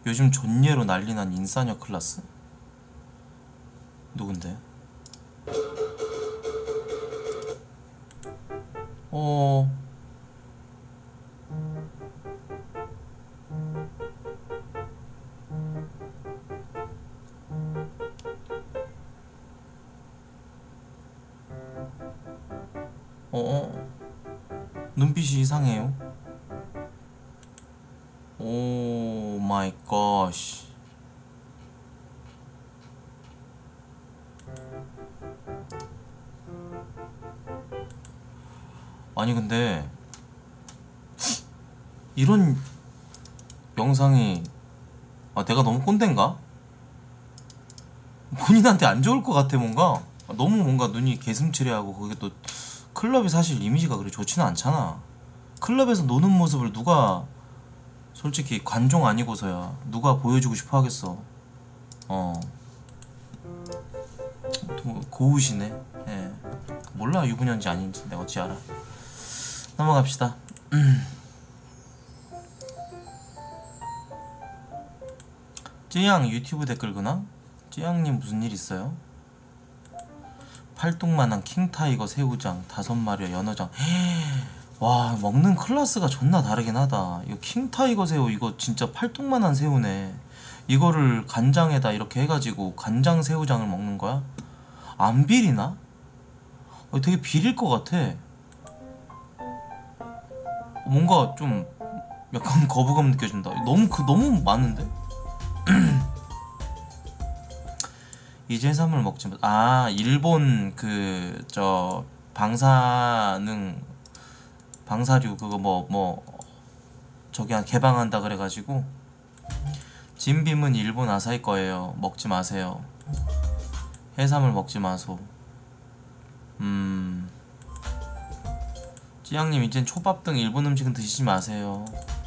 요즘 존예로 난리난 인싸녀 클라스? 누군데? 어... 어... 눈빛이 이상해요. 오 마이 갓. 아니 근데 이런 영상이 내가 너무 꼰대인가? 본인한테 안 좋을 것 같아. 뭔가 너무 뭔가 눈이 개슴츠레하고, 그게 또 클럽이 사실 이미지가 그리 좋지는 않잖아. 클럽에서 노는 모습을 누가, 솔직히 관종 아니고서야 누가 보여주고 싶어 하겠어. 고우시네. 예. 몰라 유부녀인지 아닌지 내가 어찌 알아. 넘어갑시다. 쯔양 유튜브 댓글 근황? 쯔양님 무슨 일 있어요? 팔뚝만한 킹타이거 새우장 5마리와 연어장. 와 먹는 클래스가 존나 다르긴 하다. 이거 킹타이거 새우 이거 진짜 팔뚝만한 새우네. 이거를 간장에다 이렇게 해가지고 간장 새우장을 먹는 거야? 안 비리나? 되게 비릴 것 같아. 뭔가 좀 약간 거부감 느껴진다. 너무 많은데? 이제 해산물 먹지 마. 일본 방사류 그거 저기 개방한다 그래가지고. 진빔은 일본 아사히 거예요. 먹지 마세요. 해산물 먹지 마소. 찌양님 이젠 초밥 등 일본 음식은 드시지 마세요.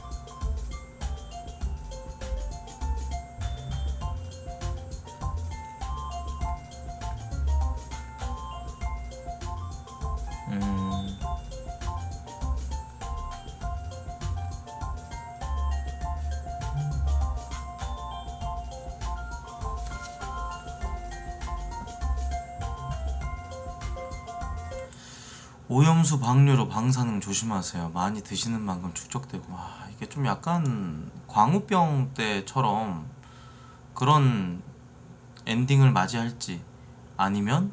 오염수 방류로 방사능 조심하세요. 많이 드시는 만큼 축적되고. 이게 좀 약간 광우병 때처럼 그런 엔딩을 맞이할지, 아니면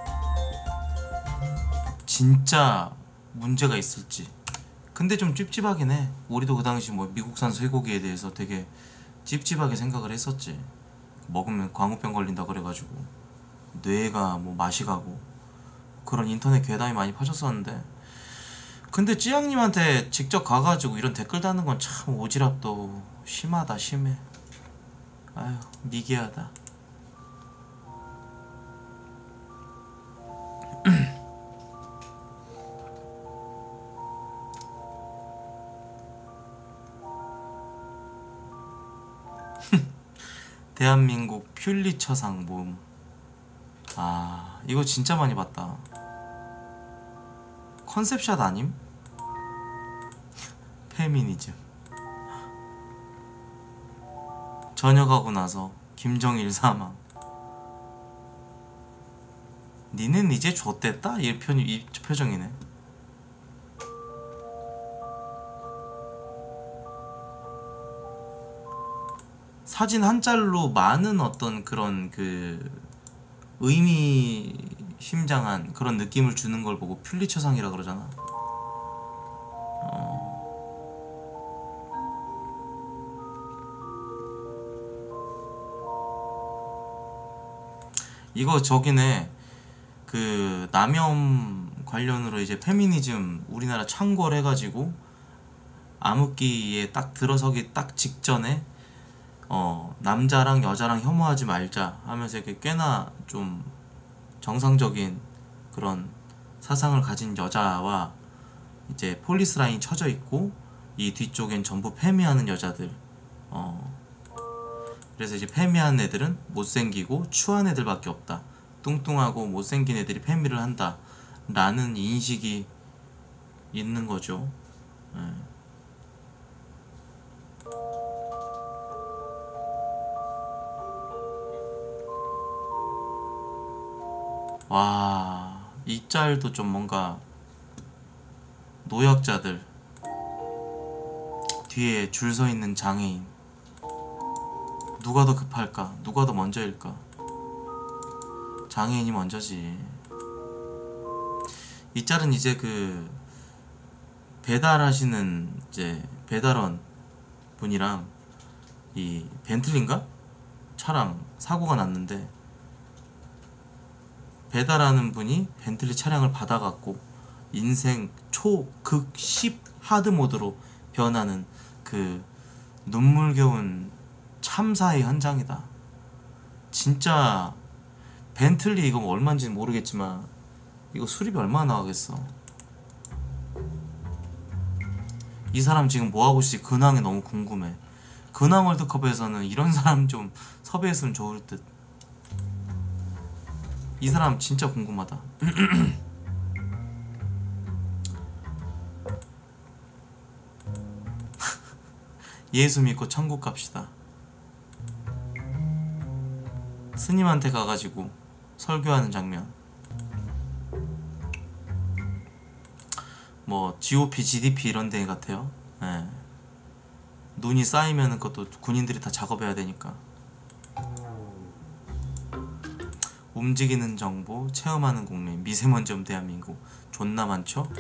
진짜 문제가 있을지. 근데 좀 찝찝하긴 해. 우리도 그 당시 미국산 쇠고기에 대해서 되게 찝찝하게 생각을 했었지. 먹으면 광우병 걸린다 그래가지고 뇌가 맛이 가고 그런 인터넷 괴담이 많이 퍼졌었는데. 근데 찌양님한테 직접 가가지고 이런 댓글 다는 건 참 오지랖도 심하다. 심해. 아휴 미개하다. 대한민국 퓰리처상 모음. 이거 진짜 많이 봤다. 컨셉샷 아님? 페미니즘. 전역하고 나서 김정일 사망. 니는 이제 좆됐다? 이 표정이네. 사진 한 짤로 많은 어떤 그런 의미심장한 그런 느낌을 주는 걸 보고 퓰리처상이라 그러잖아. 이거 저기네. 남염 관련으로 이제 페미니즘 우리나라 창궐 해가지고 암흑기에 딱 들어서기 딱 직전에 남자랑 여자랑 혐오하지 말자 하면서 이렇게 꽤나 좀 정상적인 그런 사상을 가진 여자와 이제 폴리스 라인 쳐져 있고, 이 뒤쪽엔 전부 페미하는 여자들. 그래서 이제 페미한 애들은 못생기고 추한 애들밖에 없다. 뚱뚱하고 못생긴 애들이 페미를 한다 라는 인식이 있는 거죠. 와, 이 짤도 좀 뭔가 노약자들, 뒤에 줄 서 있는 장애인, 누가 더 급할까? 누가 더 먼저일까? 장애인이 먼저지. 이 짤은 이제 그 배달하시는 이제 배달원 분이랑 이 벤틀리인가? 차랑 사고가 났는데, 배달하는 분이 벤틀리 차량을 받아갖고 인생 초극 10 하드 모드로 변하는 그 눈물겨운 참사의 현장이다. 진짜 벤틀리 이거 뭐 얼마인지는 모르겠지만 이거 수리비 얼마나 나가겠어. 이 사람 지금 뭐하고 있을지 근황이 너무 궁금해. 근황 월드컵에서는 이런 사람 좀 섭외했으면 좋을 듯. 이 사람 진짜 궁금하다. 예수 믿고 천국 갑시다. 스님한테 가가지고 설교하는 장면. 뭐 GOP, GDP 이런 데 같아요. 예. 눈이 쌓이면 그것도 군인들이 다 작업해야 되니까. 움직이는 정보, 체험하는 국민, 미세먼지염 대한민국. 존나 많죠?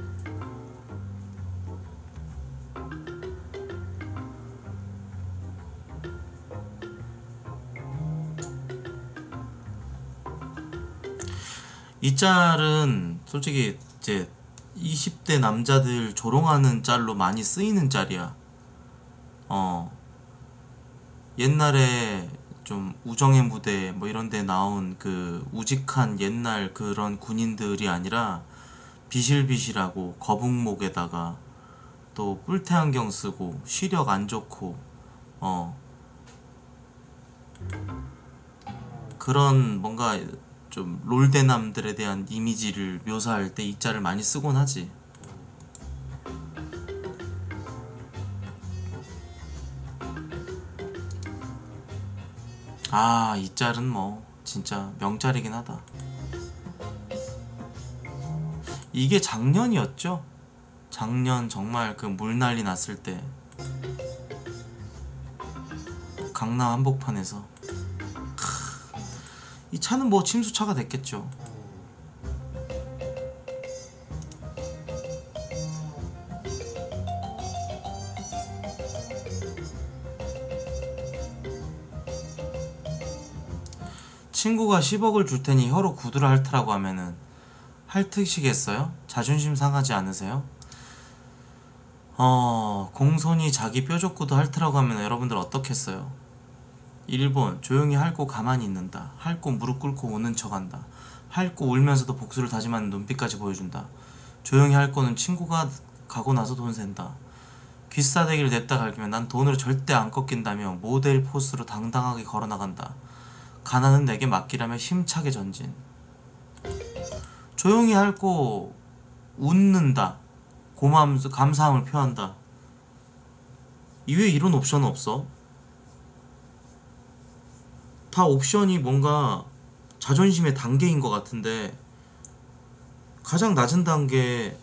이 짤은 솔직히 이제 20대 남자들 조롱하는 짤로 많이 쓰이는 짤이야. 옛날에 좀 우정의 무대 뭐 이런 데 나온 그 우직한 옛날 그런 군인들이 아니라 비실비실하고 거북목에다가 또 뿔테 안경 쓰고 시력 안 좋고 그런 뭔가 좀 롤대남들에 대한 이미지를 묘사할 때 이 짤을 많이 쓰곤 하지. 아, 이 짤은 뭐 진짜 명짤이긴 하다. 이게 작년이었죠? 작년 정말 그 물난리 났을 때 강남 한복판에서 이 차는 뭐 침수차가 됐겠죠. 친구가 10억을 줄 테니 혀로 구두를 핥으라고 하면은 핥으시겠어요? 자존심 상하지 않으세요? 공손히 자기 뾰족구도 핥으라고 하면 여러분들 어떻겠어요? 1번 조용히 핥고 가만히 있는다. 핥고 무릎 꿇고 우는 척한다. 핥고 울면서도 복수를 다짐하는 눈빛까지 보여준다. 조용히 핥고는 친구가 가고 나서 돈 샌다. 귀싸대기를 냅다 갈기면 난 돈으로 절대 안 꺾인다며 모델 포스로 당당하게 걸어나간다. 가난은 내게 맡기라며 힘차게 전진. 조용히 핥고 웃는다. 고마움, 감사함을 표한다. 이외에 이런 옵션은 없어. 다 옵션이 뭔가 자존심의 단계인 것 같은데 가장 낮은 단계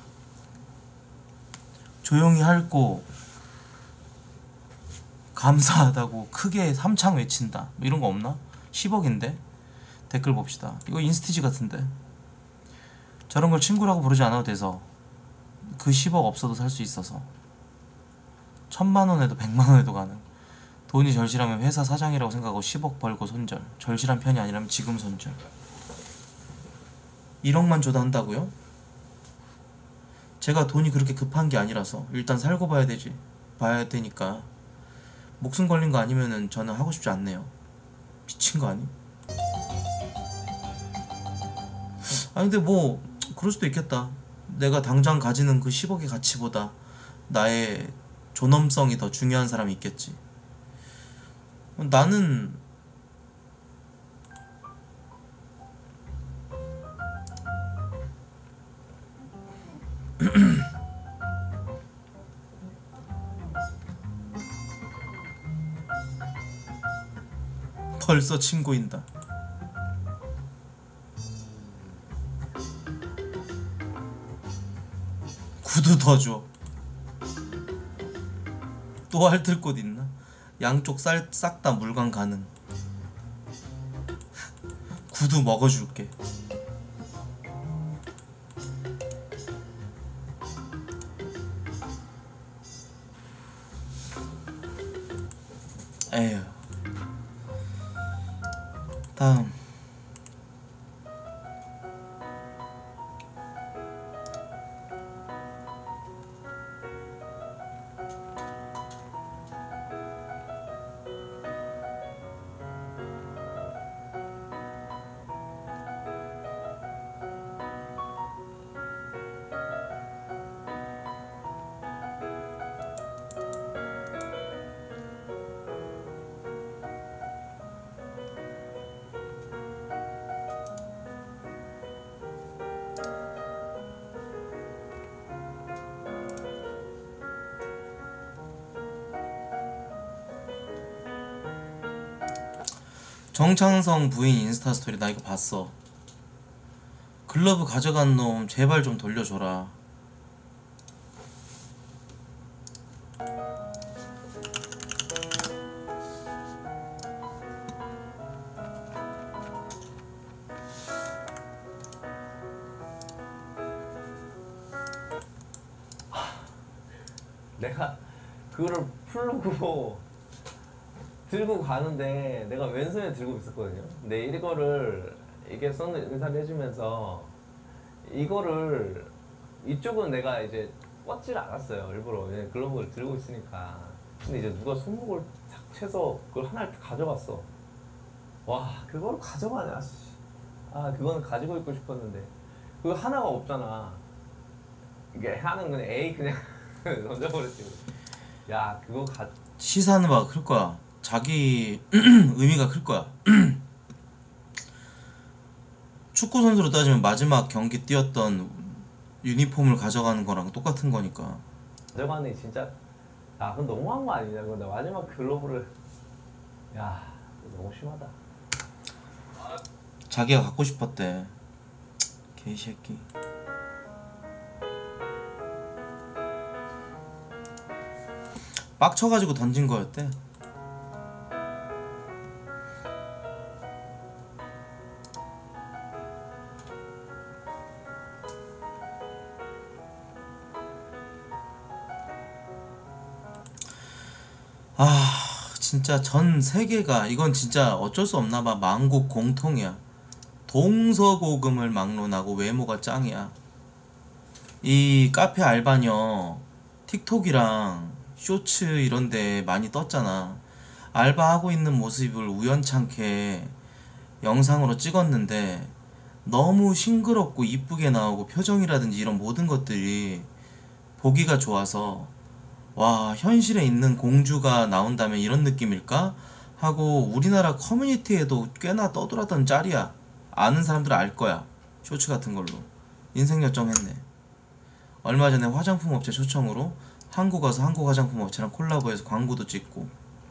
조용히 핥고 감사하다고 크게 삼창 외친다 뭐 이런 거 없나? 10억인데? 댓글 봅시다. 이거 인스티지 같은데. 저런 걸 친구라고 부르지 않아도 돼서 그 10억 없어도 살 수 있어서 1000만원에도 100만원에도 가능. 돈이 절실하면 회사 사장이라고 생각하고 10억 벌고 손절. 절실한 편이 아니라면 지금 손절. 1억만 줘도 한다고요? 제가 돈이 그렇게 급한 게 아니라서 일단 살고 봐야 되니까 목숨 걸린 거 아니면은 저는 하고 싶지 않네요. 미친 거 아니? 아니 근데 뭐 그럴 수도 있겠다. 내가 당장 가지는 그 10억의 가치보다 나의 존엄성이 더 중요한 사람이 있겠지. 나는 벌써 친구인다. 더 줘. 또 핥을 곳 있나? 양쪽 싹 다 물광 가능. 구두 먹어줄게. 에휴. 다음. 정창성 부인 인스타 스토리 나 이거 봤어. 글러브 가져간 놈 제발 좀 돌려줘라. 내가 그거를 풀고 들고 가는데 내가 왼손에 들고 있었거든요. 근데 이거를 이게 썬 인사를 해주면서 이거를 이쪽은 내가 이제 뻗지를 않았어요. 일부러. 왜냐면 글러브를 들고 있으니까. 근데 이제 누가 손목을 탁 채서 그걸 하나를 가져갔어. 와, 그걸 가져가네. 아, 그거는 가지고 있고 싶었는데 그거 하나가 없잖아. 이게 하나는 그냥 에이 그냥 던져버렸지. 야, 그거 시사는 막 클 거야. 자기 의미가 클 거야. 축구 선수로 따지면 마지막 경기 뛰었던 유니폼을 가져가는 거랑 똑같은 거니까. 가져가네 진짜. 야, 그건 너무한 거 아니냐. 나 마지막 글러브를. 야, 너무 심하다. 자기가 갖고 싶었대. 개새끼. 빡쳐가지고 던진 거였대. 아, 진짜 전 세계가 이건 진짜 어쩔 수 없나 봐. 만국 공통이야. 동서고금을 막론하고 외모가 짱이야. 이 카페 알바녀 틱톡이랑 쇼츠 이런데 많이 떴잖아. 알바하고 있는 모습을 우연찮게 영상으로 찍었는데 너무 싱그럽고 이쁘게 나오고 표정이라든지 이런 모든 것들이 보기가 좋아서 와, 현실에 있는 공주가 나온다면 이런 느낌일까? 하고 우리나라 커뮤니티에도 꽤나 떠돌았던 짤이야. 아는 사람들은 알 거야. 쇼츠 같은 걸로 인생 결정했네. 얼마 전에 화장품 업체 초청으로 한국 와서 한국 화장품 업체랑 콜라보해서 광고도 찍고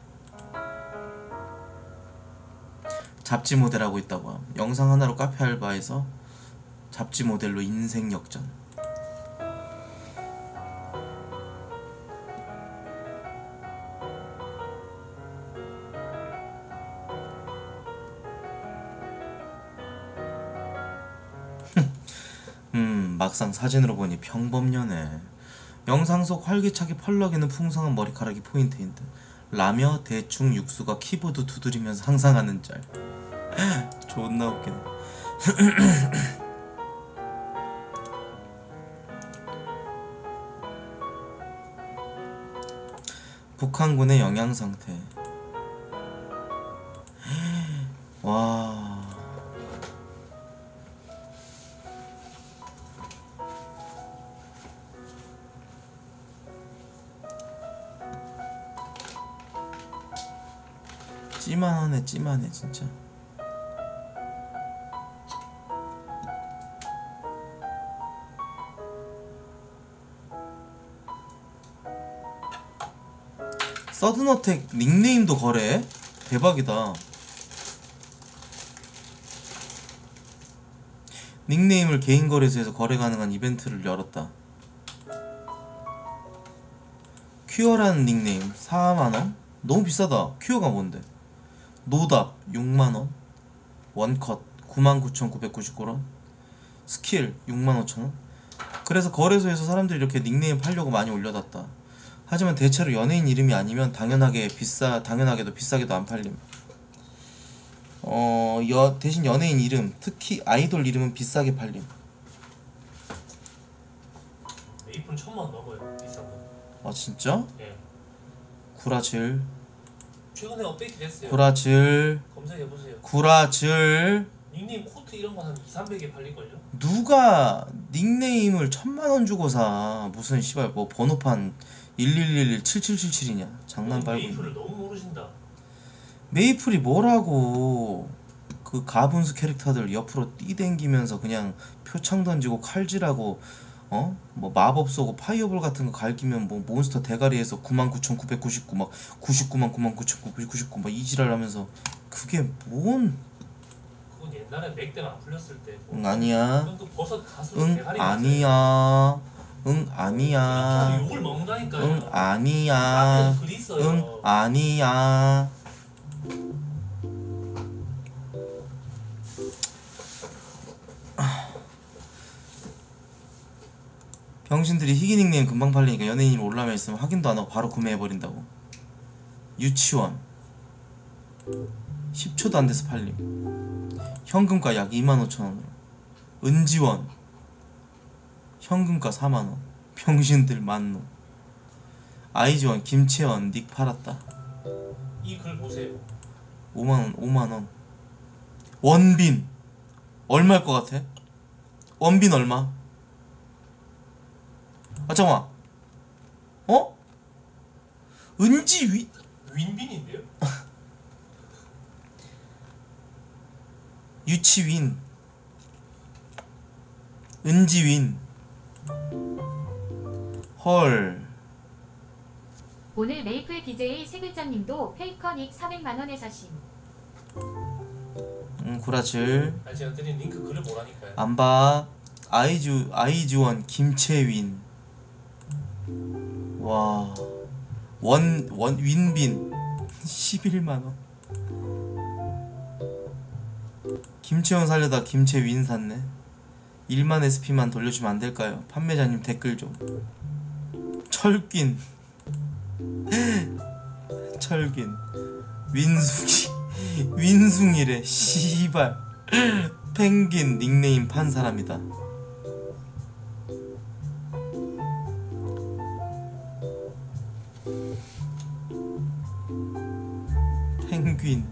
잡지 모델하고 있다고 함. 영상 하나로 카페 알바에서 잡지 모델로 인생 역전. 막상 사진으로 보니 평범녀네. 영상 속 활기차게 펄럭이는 풍성한 머리카락이 포인트인 듯. 라며 대충 육수가 키보드 두드리면서 상상하는 짤. 존나 웃기네. 북한군의 영양 상태. 와. 찌만하네 찌만해 진짜. 서든어택 닉네임도 거래해? 대박이다. 닉네임을 개인 거래소에서 거래 가능한 이벤트를 열었다. 큐어라는 닉네임 4만원? 너무 비싸다. 큐어가 뭔데? 노답 6만원, 원컷 99,999원, 스킬 65,000원. 그래서 거래소에서 사람들이 이렇게 닉네임 팔려고 많이 올려놨다. 하지만 대체로 연예인 이름이 아니면 당연하게도 비싸게도 안 팔림. 대신 연예인 이름, 특히 아이돌 이름은 비싸게 팔림. 메이플은 1,000만 넘어요. 비싼 거. 아 진짜? 예. 구라질 최근에 업데이트 됐어요. 구라질 검색해 보세요. 구라질. 닉네임 코트 이런 거 한 2,300에 팔릴걸요? 누가 닉네임을 1,000만원 주고 사. 무슨 씨발 뭐 번호판 11117777이냐. 장난 빨고. 메이플을 너무 모르신다. 메이플이 뭐라고. 그 가분수 캐릭터들 옆으로 뛰댕기면서 그냥 표창 던지고 칼질하고 뭐 마법 쏘고 파이어볼 같은 거 갈기면 뭐 몬스터 대가리에서 99,999 막 99만 99,999 막 이지랄 하면서 그게 뭔. 그건 옛날에 맥대가 안 풀렸을 때. 응 아니야. 그건 그 버섯 가수로 응 대가리 아니야. 응 아니야. 욕을 먹는다니까요. 응 아니야. 앞에서 글이 있어요. 응 아니야. 병신들이 희귀 닉네임 금방 팔리니까 연예인 이름 올라면 있으면 확인도 안 하고 바로 구매해버린다고. 유치원 10초도 안 돼서 팔림. 현금가 약 25,000원으로. 은지원 현금가 4만원. 병신들 만놈. 아이즈원 김채원 닉 팔았다. 이 글 보세요. 5만원 5만원. 원빈 얼마일 것 같아? 원빈 얼마? 아 잠깐만. 은지윈? 윈빈인데요? 유치윈 은지윈. 헐. 오늘 메이플 BJ 세글자님도 페이커 닉 400만원에 사심. 구라질. 아니 제가 드린 링크 글을 보라니까요. 안봐. 아이즈원 김채윈. 와. 윈빈 11만원. 김채원 살려다 김채윈 샀네. 1만 SP만 돌려주면 안될까요? 판매자님 댓글 좀. 철균 철균 윈숭이래 씨발. 펭귄 닉네임 판 사람이다. 펭귄.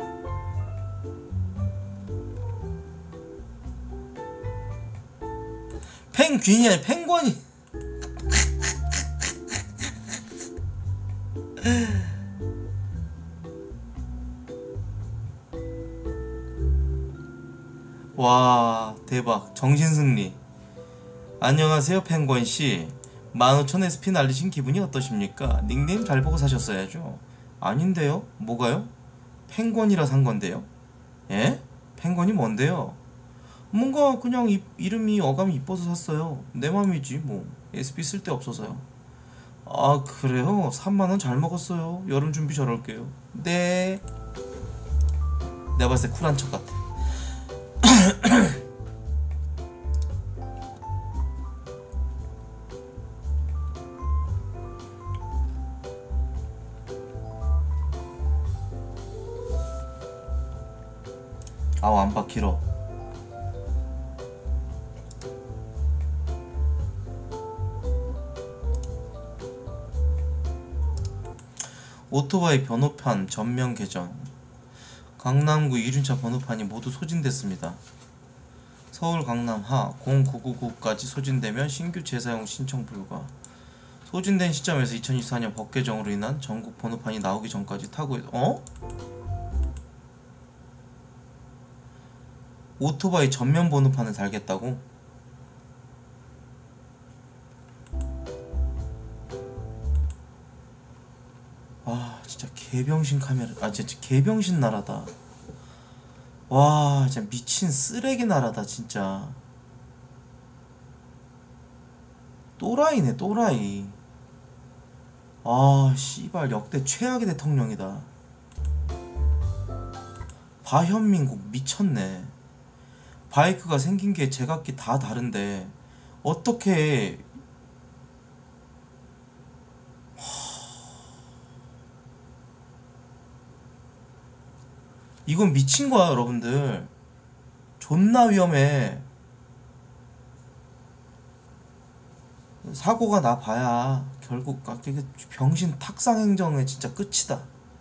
펭귄이 아니라 펭귄이. 와 대박. 정신승리. 안녕하세요 펭귄씨. 15,000 SP 날리신 기분이 어떠십니까? 닉네임 잘 보고 사셨어야죠. 아닌데요? 뭐가요? 펭귄이라 산 건데요? 예? 펭귄이 뭔데요? 뭔가 그냥 이름이 어감이 이뻐서 샀어요. 내 맘이지 뭐. SP 쓸데 없어서요. 아 그래요? 3만원 잘 먹었어요. 여름 준비 저럴게요. 네. 내가 봤을 때 쿨한 척 같아. 아우 안봐 길어. 오토바이 번호판 전면 개정. 강남구 이륜차 번호판이 모두 소진됐습니다. 서울 강남 하 0999까지 소진되면 신규 재사용 신청 불가. 소진된 시점에서 2024년 법 개정으로 인한 전국 번호판이 나오기 전까지 오토바이 전면 번호판을 달겠다고? 와 진짜 개병신 카메라. 아 진짜 개병신 나라다. 와 진짜 미친 쓰레기 나라다 진짜. 또라이네 또라이. 아 씨발 역대 최악의 대통령이다. 바현민국 미쳤네. 바이크가 생긴 게 제각기 다 다른데 어떻게 이건 미친 거야 여러분들. 존나 위험해. 사고가 나 봐야 결국 이게 병신 탁상 행정의 진짜 끝이다.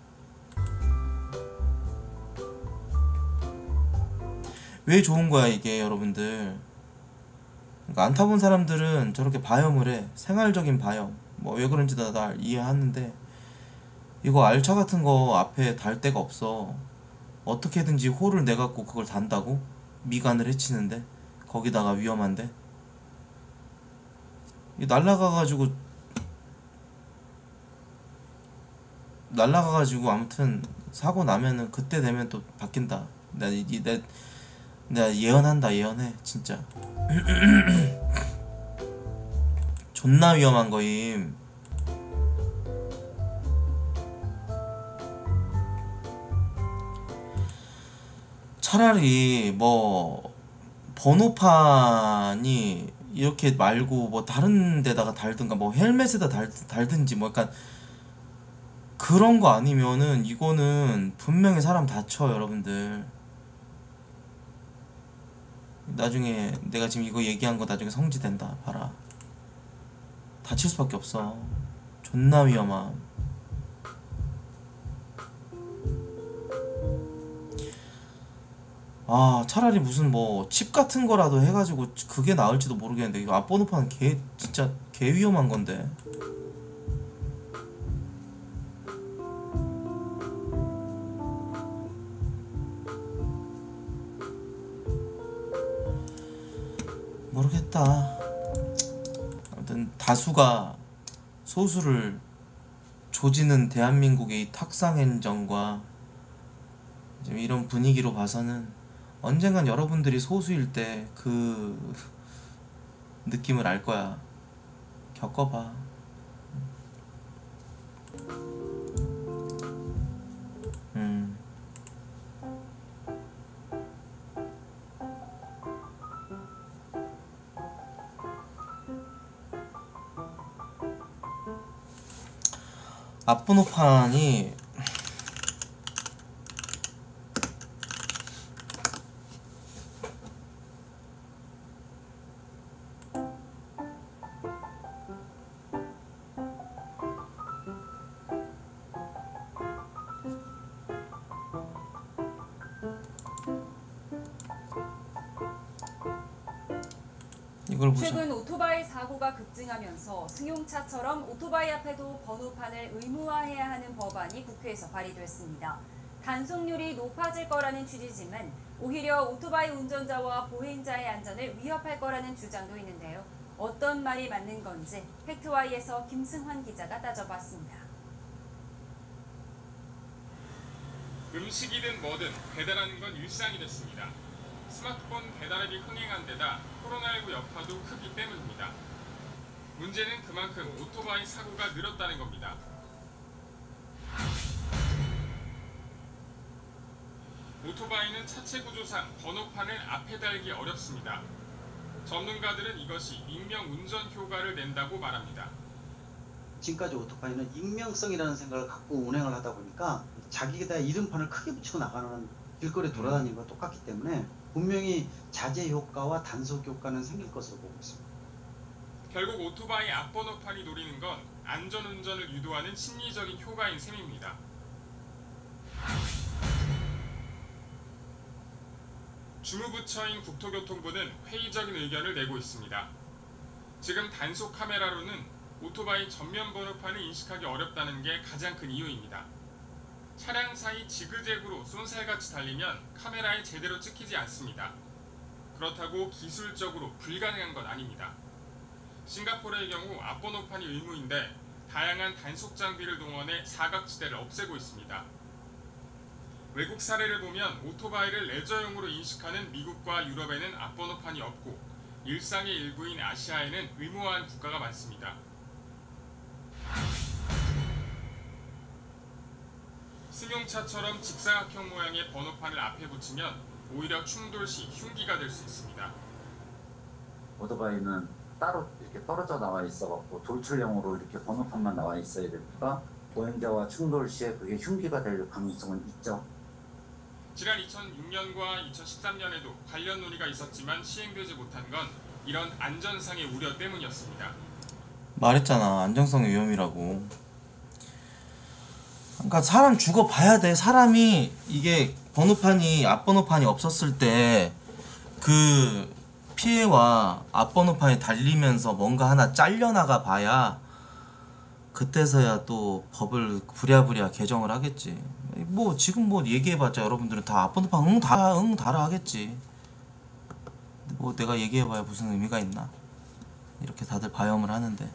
왜 좋은 거야 이게 여러분들. 그러니까 안 타본 사람들은 저렇게 바이옴을 해. 생활적인 바이옴. 뭐 왜 그런지 다 이해하는데 이거 알차 같은 거 앞에 달 데가 없어. 어떻게든지 홀을 내갖고 그걸 단다고? 미간을 해치는데 거기다가 위험한데 이 날라가가지고 아무튼 사고 나면은 그때 되면 또 바뀐다. 내가 예언한다. 예언해 진짜. 존나 위험한 거임. 차라리 뭐 번호판이 이렇게 말고 뭐 다른 데다가 달든가 뭐 헬멧에다 달든지 뭐 약간 그런 거 아니면은 이거는 분명히 사람 다쳐 여러분들. 나중에 내가 지금 이거 얘기한 거 나중에 성지된다 봐라. 다칠 수밖에 없어. 존나 위험함. 아 차라리 무슨 뭐 칩 같은 거라도 해가지고 그게 나을지도 모르겠는데 이거 앞번호판 진짜 개 위험한 건데. 모르겠다. 아무튼 다수가 소수를 조지는 대한민국의 이 탁상 행정과 지금 이런 분위기로 봐서는 언젠간 여러분들이 소수일 때 그 느낌을 알 거야. 겪어봐. 앞번호판이 이걸 보자. 최근 오토바이 사고가 급증하면서 승용차처럼 오토바이 앞에도 번호판을 의무화해야 하는 법안이 국회에서 발의됐습니다. 단속률이 높아질 거라는 취지지만 오히려 오토바이 운전자와 보행자의 안전을 위협할 거라는 주장도 있는데요. 어떤 말이 맞는 건지 팩트와이에서 김승환 기자가 따져봤습니다. 음식이든 뭐든 배달하는 건 일상이 됐습니다. 스마트폰 배달앱이 흥행한 데다 코로나19 여파도 크기 때문입니다. 문제는 그만큼 오토바이 사고가 늘었다는 겁니다. 오토바이는 차체 구조상 번호판을 앞에 달기 어렵습니다. 전문가들은 이것이 익명 운전 효과를 낸다고 말합니다. 지금까지 오토바이는 익명성이라는 생각을 갖고 운행을 하다 보니까 자기에다 이름판을 크게 붙이고 나가는 길거리에 돌아다니는 것과 똑같기 때문에 분명히 자제 효과와 단속 효과는 생길 것으로 보고 있습니다. 결국 오토바이 앞번호판이 노리는 건 안전운전을 유도하는 심리적인 효과인 셈입니다. 주무부처인 국토교통부는 회의적인 의견을 내고 있습니다. 지금 단속 카메라로는 오토바이 전면 번호판을 인식하기 어렵다는 게 가장 큰 이유입니다. 차량 사이 지그재그로 쏜살같이 달리면 카메라에 제대로 찍히지 않습니다. 그렇다고 기술적으로 불가능한 건 아닙니다. 싱가포르의 경우 앞번호판이 의무인데 다양한 단속 장비를 동원해 사각지대를 없애고 있습니다. 외국 사례를 보면 오토바이를 레저용으로 인식하는 미국과 유럽에는 앞번호판이 없고 일상의 일부인 아시아에는 의무화한 국가가 많습니다. 승용차처럼 직사각형 모양의 번호판을 앞에 붙이면 오히려 충돌 시 흉기가 될 수 있습니다. 오토바이는 따로 이렇게 떨어져 나와 있어갖고 돌출형으로 이렇게 번호판만 나와 있어야 되니까 보행자와 충돌 시에 그게 흉기가 될 가능성은 있죠. 지난 2006년과 2013년에도 관련 논의가 있었지만 시행되지 못한 건 이런 안전상의 우려 때문이었습니다. 말했잖아, 안정성의 위험이라고. 그러니까 사람 죽어봐야 돼. 사람이 이게 번호판이 앞번호판이 없었을 때 그 피해와 앞번호판이 달리면서 뭔가 하나 잘려나가 봐야 그때서야 또 법을 부랴부랴 개정을 하겠지. 뭐 지금 뭐 얘기해봤자 여러분들은 다 앞번호판 응 달아 하겠지. 뭐 내가 얘기해봐야 무슨 의미가 있나. 이렇게 다들 바염을 하는데.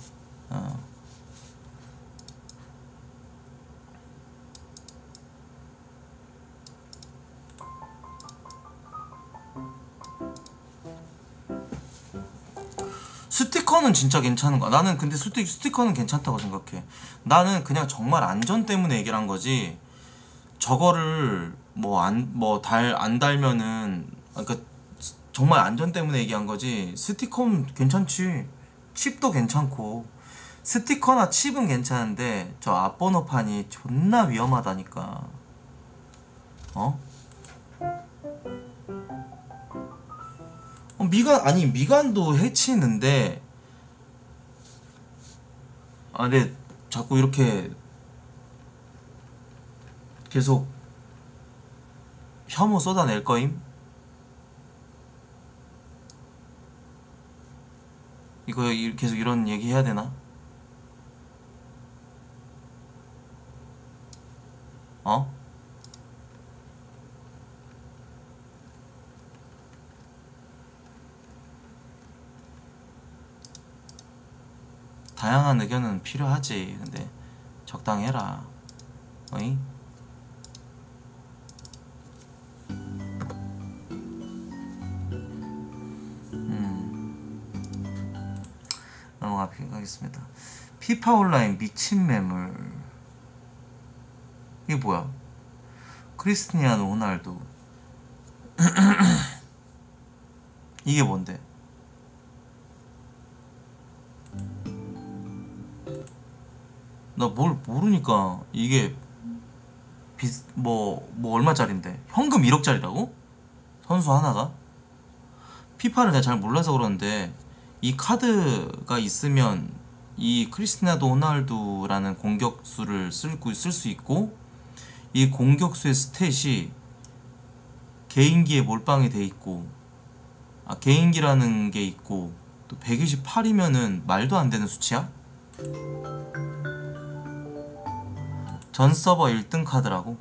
스티커는 진짜 괜찮은 거야. 나는 근데 스티커는 괜찮다고 생각해. 나는 그냥 정말 안전 때문에 얘기를 한 거지. 저거를 안 달면은, 그러니까 정말 안전 때문에 얘기한 거지. 스티커는 괜찮지. 칩도 괜찮고. 스티커나 칩은 괜찮은데 저 앞번호판이 존나 위험하다니까. 미간도 해치는데, 근데 자꾸 이렇게 계속 혐오 쏟아낼 거임? 이거 계속 이런 얘기 해야 되나? 다양한 의견은 필요하지. 근데 적당히 해라. 어이? 넘어가겠습니다. 피파 온라인 미친 매물. 이게 뭐야? 크리스티아노 호날두. 이게 뭔데? 나 뭘 모르니까. 이게 뭐 얼마짜린데? 현금 1억짜리라고? 선수 하나가? 피파를 내가 잘 몰라서 그러는데 이 카드가 있으면 이 크리스티아노 호날두라는 공격수를 쓸 수 있고, 이 공격수의 스탯이 개인기에 몰빵이 돼 있고, 개인기라는 게 있고, 또 128이면은 말도 안 되는 수치야? 전 서버 1등 카드라고?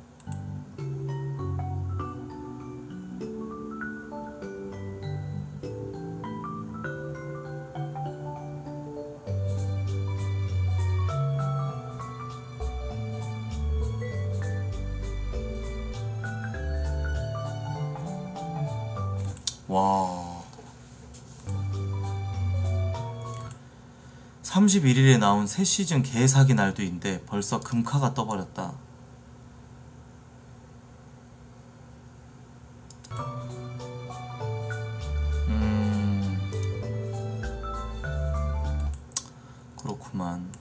와, 31일에 나온 새 시즌 개사기 날도인데 벌써 금카가 떠버렸다. 그렇구만.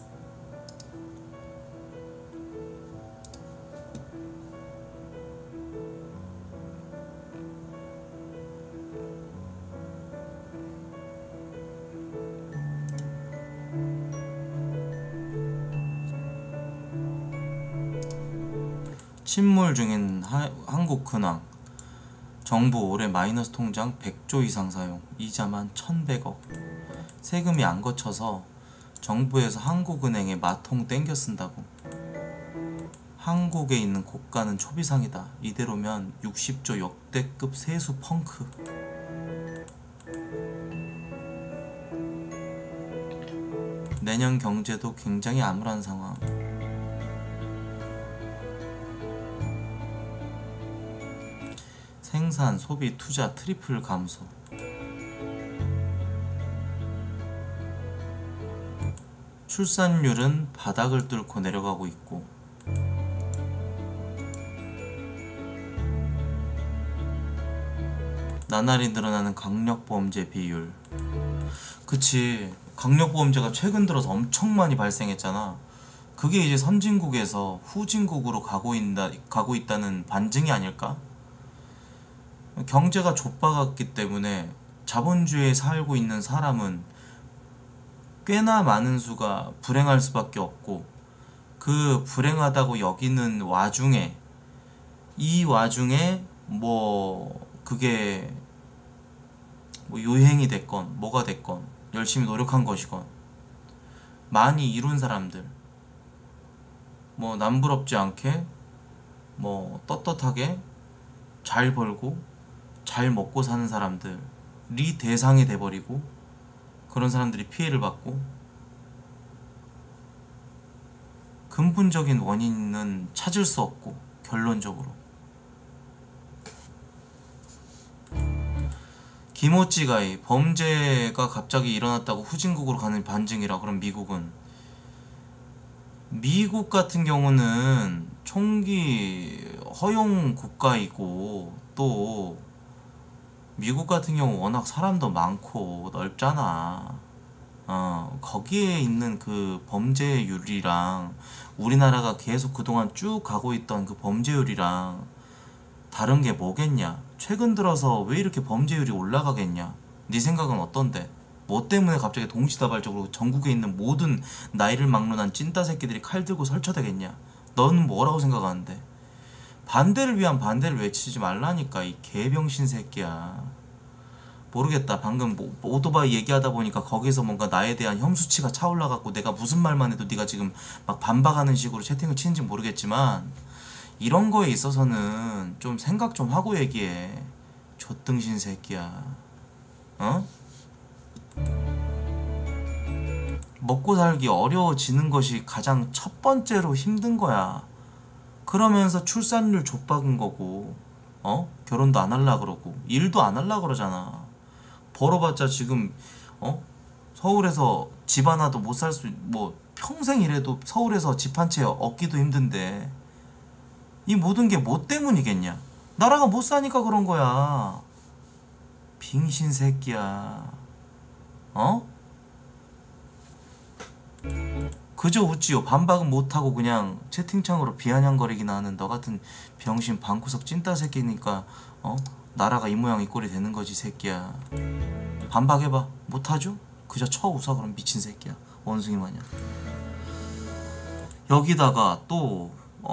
침몰 중인 한국 근황. 정부 올해 마이너스 통장 100조 이상 사용, 이자만 1100억. 세금이 안 거쳐서 정부에서 한국은행에 마통 땡겨 쓴다고. 한국에 있는 고가는 초비상이다. 이대로면 60조 역대급 세수 펑크. 내년 경제도 굉장히 암울한 상황. 생산, 소비, 투자 트리플 감소. 출산율은 바닥을 뚫고 내려가고 있고, 나날이 늘어나는 강력범죄 비율. 그치, 강력범죄가 최근 들어서 엄청 많이 발생했잖아. 그게 이제 선진국에서 후진국으로 가고 있다는 반증이 아닐까? 경제가 좆박았기 때문에 자본주의에 살고 있는 사람은 꽤나 많은 수가 불행할 수밖에 없고, 그 불행하다고 여기는 와중에, 이 와중에 뭐 그게 뭐 유행이 됐건 뭐가 됐건 열심히 노력한 것이건 많이 이룬 사람들, 뭐 남부럽지 않게 뭐 떳떳하게 잘 벌고 잘 먹고 사는 사람들이 대상이 돼버리고, 그런 사람들이 피해를 받고, 근본적인 원인은 찾을 수 없고 결론적으로 기모찌가이 범죄가 갑자기 일어났다고 후진국으로 가는 반증이라. 그럼 미국 같은 경우는 총기 허용 국가이고, 또 미국 같은 경우 워낙 사람도 많고 넓잖아. 거기에 있는 그 범죄율이랑 우리나라가 계속 그동안 쭉 가고 있던 그 범죄율이랑 다른 게 뭐겠냐? 최근 들어서 왜 이렇게 범죄율이 올라가겠냐? 네 생각은 어떤데? 뭐 때문에 갑자기 동시다발적으로 전국에 있는 모든 나이를 막론한 찐따 새끼들이 칼 들고 설쳐대겠냐? 넌 뭐라고 생각하는데? 반대를 위한 반대를 외치지 말라니까, 이 개병신 새끼야. 모르겠다. 방금 뭐 오토바이 얘기하다 보니까 거기서 뭔가 나에 대한 혐수치가 차올라갖고 내가 무슨 말만 해도 네가 지금 막 반박하는 식으로 채팅을 치는지 모르겠지만, 이런 거에 있어서는 좀 생각 좀 하고 얘기해. 좆등신 새끼야. 어? 먹고 살기 어려워지는 것이 가장 첫 번째로 힘든 거야. 그러면서 출산율 좆박은 거고, 결혼도 안 할라 그러고 일도 안 할라 그러잖아. 벌어봤자 지금 서울에서 집 하나도 못 살 수, 뭐 평생 일해도 서울에서 집 한 채 얻기도 힘든데, 이 모든 게 뭐 때문이겠냐? 나라가 못 사니까 그런 거야. 빙신 새끼야. 그저 웃지요. 반박은 못하고 그냥 채팅창으로 비아냥거리기나 하는 너 같은 병신 방구석 찐따 새끼니까 나라가 이 모양 이 꼴이 되는 거지 새끼야. 반박해봐. 못하죠? 그저 쳐 웃어. 그럼 미친 새끼야. 원숭이 마냥. 여기다가 또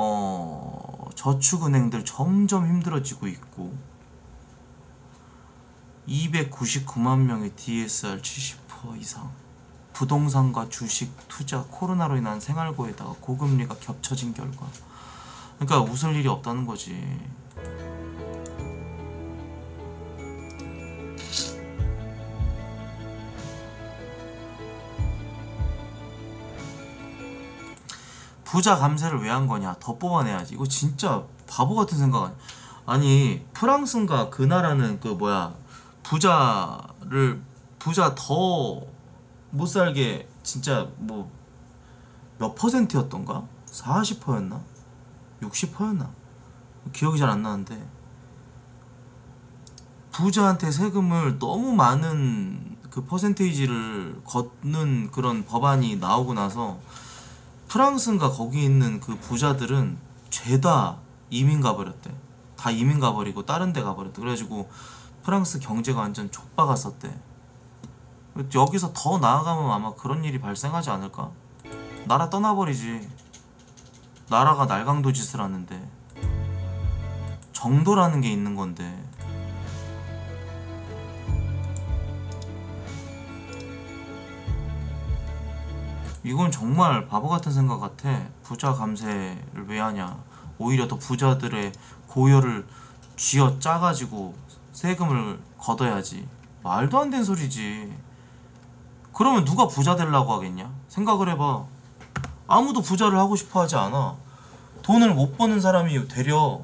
저축은행들 점점 힘들어지고 있고, 299만 명의 DSR 70% 이상, 부동산과 주식, 투자, 코로나로 인한 생활고에다가 고금리가 겹쳐진 결과, 그러니까 웃을 일이 없다는 거지. 부자 감세를 왜 한 거냐? 더 뽑아내야지. 이거 진짜 바보 같은 생각 아니야? 아니 프랑스인가 그 나라는 그 뭐야, 부자 더 못 살게 진짜 뭐 몇 퍼센트였던가? 40%였나? 60%였나? 기억이 잘 안 나는데, 부자한테 세금을 너무 많은 그 퍼센테이지를 걷는 그런 법안이 나오고 나서 프랑스인가 거기 있는 그 부자들은 죄다 이민 가버렸대. 다 이민 가버리고 다른 데 가버렸대. 그래가지고 프랑스 경제가 완전 좆박았었대. 여기서 더 나아가면 아마 그런 일이 발생하지 않을까? 나라 떠나버리지. 나라가 날강도 짓을 하는데. 정도라는 게 있는 건데. 이건 정말 바보 같은 생각 같아. 부자 감세를 왜 하냐? 오히려 더 부자들의 고열을 쥐어 짜가지고 세금을 걷어야지. 말도 안 되는 소리지. 그러면 누가 부자 되려고 하겠냐? 생각을 해봐. 아무도 부자를 하고 싶어 하지 않아. 돈을 못 버는 사람이 되려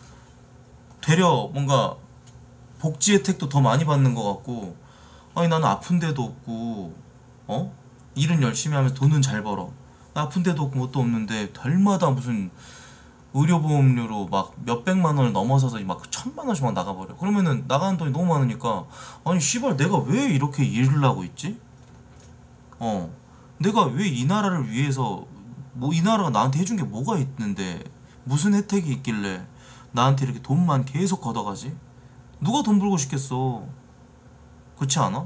뭔가 복지 혜택도 더 많이 받는 것 같고, 아니 나는 아픈 데도 없고 일은 열심히 하면서 돈은 잘 벌어. 아픈 데도 없고 뭣도 없는데 달마다 무슨 의료보험료로 막 몇백만 원을 넘어서서 막 1,000만 원씩 막 나가버려. 그러면은 나가는 돈이 너무 많으니까 아니 씨발 내가 왜 이렇게 일을 하고 있지? 내가 왜 이 나라를 위해서 뭐 이 나라가 나한테 해준 게 뭐가 있는데 무슨 혜택이 있길래 나한테 이렇게 돈만 계속 걷어가지? 누가 돈 벌고 싶겠어? 그렇지 않아?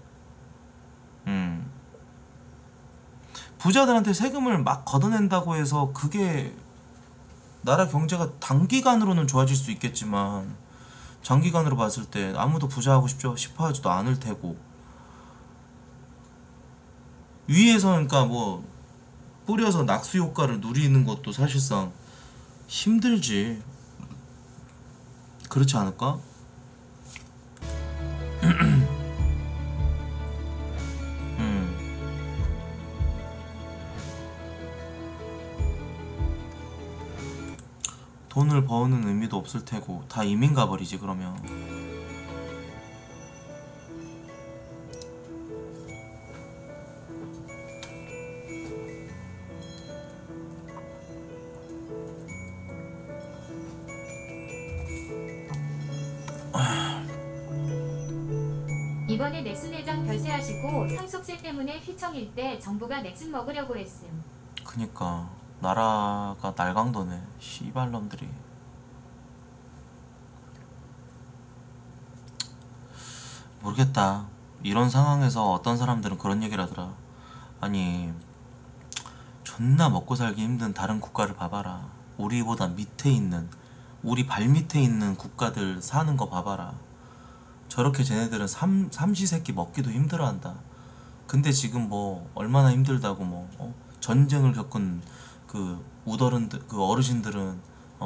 부자들한테 세금을 막 걷어낸다고 해서 그게 나라 경제가 단기간으로는 좋아질 수 있겠지만 장기간으로 봤을 때 아무도 부자하고 싶어 하지도 않을 테고, 위에서 그러니까 뭐 뿌려서 낙수 효과를 누리는 것도 사실상 힘들지. 그렇지 않을까? 돈을 버는 의미도 없을 테고 다 이민 가버리지 그러면. 이번에 넥슨 회장 별세하시고 상속세 때문에 휘청일 때 정부가 넥슨 먹으려고 했음. 그니까 나라가 날강도네 씨발놈들이. 모르겠다. 이런 상황에서 어떤 사람들은 그런 얘기를 하더라. 아니 존나 먹고 살기 힘든 다른 국가를 봐봐라. 우리보다 밑에 있는, 우리 발 밑에 있는 국가들 사는 거 봐봐라. 저렇게 쟤네들은 삼시세끼 먹기도 힘들어한다. 근데 지금 뭐 얼마나 힘들다고 뭐 전쟁을 겪은 그 우더른들, 그 어르신들은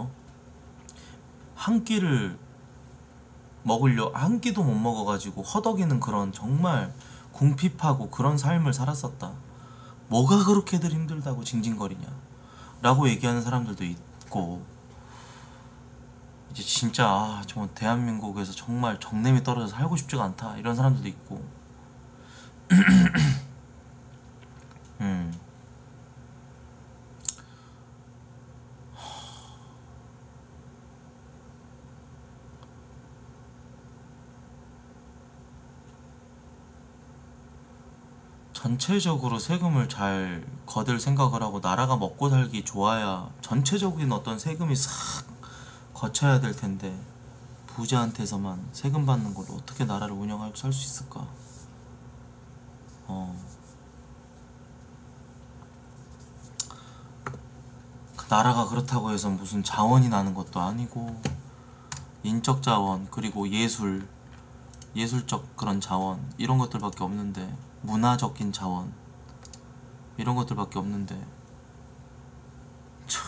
한 끼를 먹으려 한 끼도 못 먹어가지고 허덕이는 그런 정말 궁핍하고 그런 삶을 살았었다. 뭐가 그렇게들 힘들다고 징징거리냐 라고 얘기하는 사람들도 있고, 이제 진짜 정말 대한민국에서 정말 정냄이 떨어져 살고 싶지가 않다 이런 사람들도 있고. 전체적으로 세금을 잘 거둘 생각을 하고 나라가 먹고 살기 좋아야 전체적인 어떤 세금이 싹 거쳐야 될 텐데, 부자한테서만 세금 받는 걸로 어떻게 나라를 운영하고 살 수 있을까? 그 나라가 그렇다고 해서 무슨 자원이 나는 것도 아니고, 인적 자원 그리고 예술적 그런 자원 이런 것들밖에 없는데, 문화적인 자원 이런 것들밖에 없는데 참.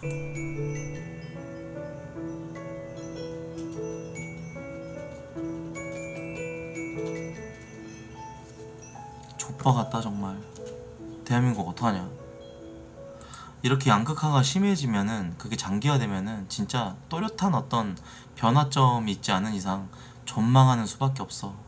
족보 같다 정말. 대한민국 어떡하냐. 이렇게 양극화가 심해지면은, 그게 장기화되면은 진짜 또렷한 어떤 변화점이 있지 않은 이상 전망하는 수밖에 없어.